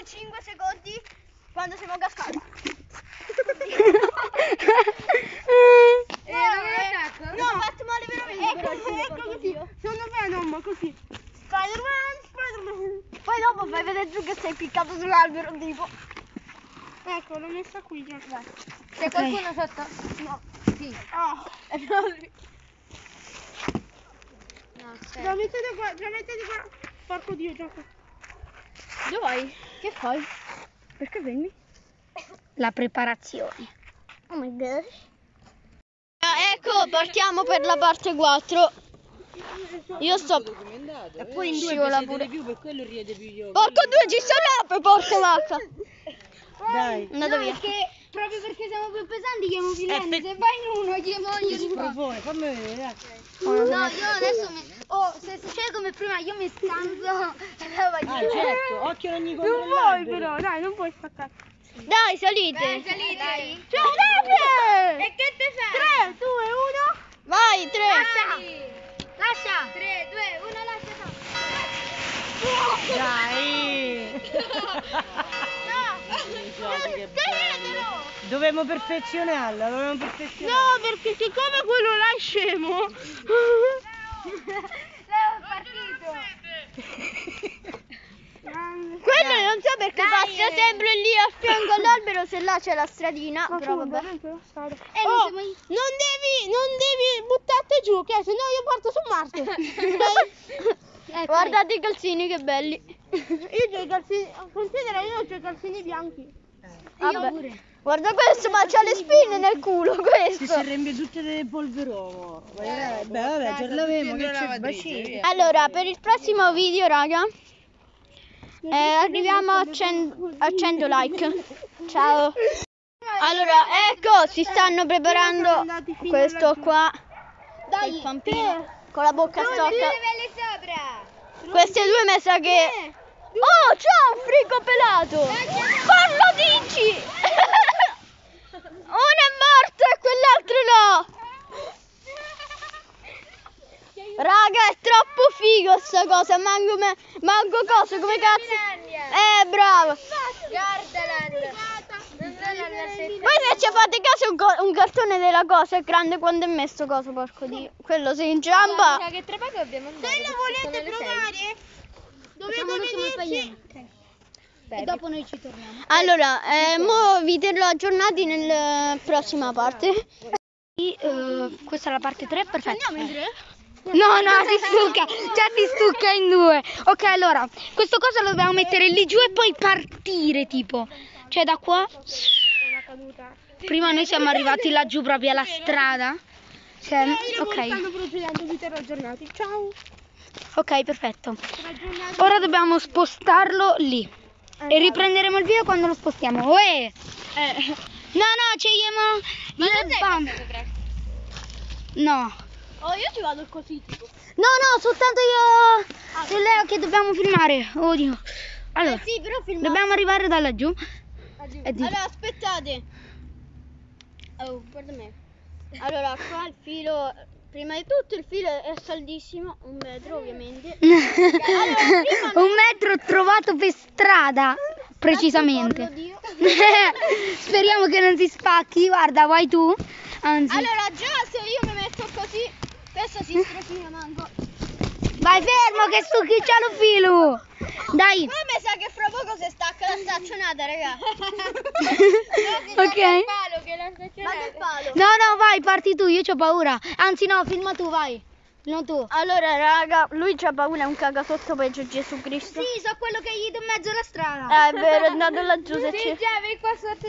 5 secondi quando siamo cascati. No, ho fatto male veramente. Ecco così. Secondo me non, così. Spider-Man. Poi dopo fai vedere giù che sei piccato sull'albero tipo. Ecco, l'ho messa qui già. C'è qualcuno sotto? No. Sì. No, c'è. Già mettete qua. Porco Dio, gioco. Dove vai? Che fai? Perché venni? La preparazione. Oh my god. Ecco, partiamo per la parte 4. Io sto. E poi in due scivola pure più, per quello riede più io. Porco due, ci sta l'ape, porca vacca. Dai. Andate via. Proprio perché siamo più pesanti chiamo Filenno. Se vai in uno chiamo io. Profone, fammi vedere, dai. No, io adesso se succede come prima io mi scanso. Ah, certo, occhio ogni Non controllare. vuoi però, dai, non puoi staccare. Dai, salite. Dai. Ciao, l'ape! E che te fai? 3, 2, 1. Vai, 3. Lascia. 3, 2, 1, lascia. Dai. Dovremmo perfezionarla, No, perché siccome quello là è scemo. Quello non so perché passa sempre lì a fianco all'albero se là c'è la stradina. Però vabbè. Non devi buttarti giù, che se no io parto su Marte. Guardate i calzini che belli. Io ho i calzini, considera io ho i calzini bianchi. Vabbè. Guarda questo, ma c'ha le spine nel culo questo. si riempie tutte le polverone. Vabbè, già l'avevo, che c'è bacino. Allora, per il prossimo video, raga, arriviamo a 100 like. Ciao. Allora, ecco, si stanno preparando questo qua. Dai, il pampino con la bocca storta. Queste due mi sa che... Oh, c'ho un frigo pelato! Fallo, dici! Uno è morto e quell'altro no! Raga, è troppo figo sta cosa, manco cosa, come cazzo... bravo! Voi invece fate caso un cartone della cosa è grande quando è messo cosa, porco Dio. Quello si inciampa. Che tre pago abbiamo mandato? Se lo volete provare, dovete venirci. E dopo noi ci torniamo. Allora, mo vi terrò aggiornati nella prossima parte. Questa è la parte 3, perfetto. Andiamo in 3? No, si stucca, già si stucca in due. Ok, allora, questo cosa lo dobbiamo mettere lì giù e poi partire tipo. Cioè da qua. Prima noi siamo arrivati laggiù proprio alla strada. Cioè, ok. Stanno procedendo, vi terrò aggiornati. Ciao. Ok, perfetto. Ora dobbiamo spostarlo lì. E riprenderemo il video quando lo spostiamo. Uè! No, c'è Ma non sei No. Oh, io ci vado così tipo. No, soltanto io e Leo che dobbiamo filmare. Oddio. Allora, Sì, però filmate. dobbiamo arrivare da laggiù. Allora, aspettate. Oh, guarda me. Allora, qua il filo, prima di tutto il filo è saldissimo, 1 metro ovviamente. Un metro trovato per strada, precisamente. Dio. Speriamo che non si spacchi, guarda, vai tu. Anzi, Allora, già se io mi metto così, questo si strafina manco. vai fermo che stucchiccia lo filo. Dai. Ma mi sa che fra poco si stacca la staccionata, raga. Ok. Ma che palo? No, vai, parti tu, io c'ho paura. Anzi no, filma tu, vai. No tu. Allora, raga, lui c'ha paura, è un cagasotto peggio Gesù Cristo. Sì, so quello che gli do in mezzo alla strada. È vero, è andato laggiù se ci... vai qua sotto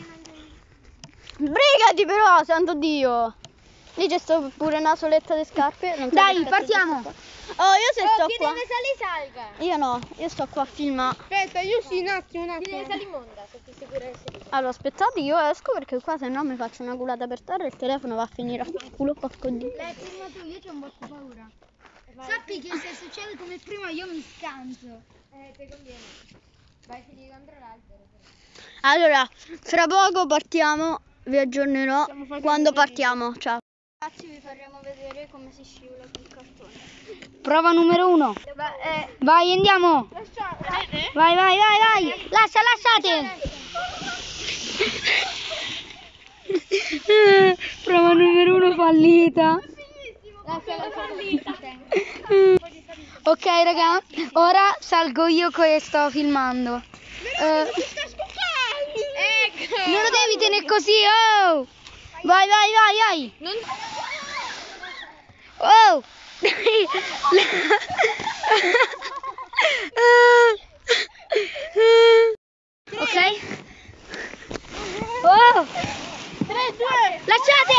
Brigati però, santo Dio. Lì c'è sto pure una soletta di scarpe. Non so Dai, che cazzo partiamo. sto qua. Oh, io se sto qua. salga. Io no, io sto qua a filmare. Aspetta, io sì, un attimo. Salimonda, se sei sicura che sei. Allora, aspettate, io esco perché qua se no mi faccio una culata per terra e il telefono va a finire a culo porco Dio. Filma tu, io c'ho un botto paura. Sappi che se succede come prima io mi scanso. Ti conviene. Vai a finire contro l'albero. Allora, fra poco partiamo, vi aggiornerò quando partiamo. Ciao. Ragazzi, vi faremo vedere come si scivola sul cartone. Prova numero 1. Vai, andiamo. Vai, vai, vai, vai. Lasciate. Prova numero 1 fallita. Ok, raga, ora salgo io che sto filmando. Non lo devi tenere così, oh! Vai, vai, vai, vai! Oh! Ok? Oh! 3, 2. Lasciate!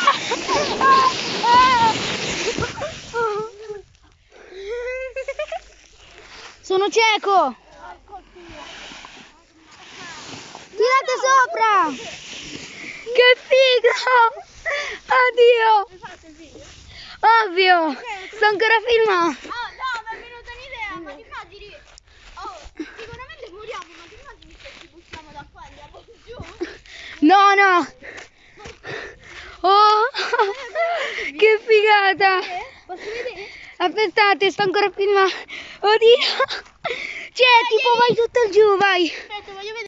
Sono cieco! Tirate sopra! Che figo! Oddio! Ovvio! Sto ancora filmando! No, mi è venuta un'idea, ma ti immagini? Oh, sicuramente moriamo, ma ti immagini se ci buttiamo da qua e andiamo giù? No, no! Oh! Che figata! Posso vedere? Aspettate, sto ancora filmando! Oddio! Cioè, tipo vai tutto giù, vai! Aspetta, voglio vedere.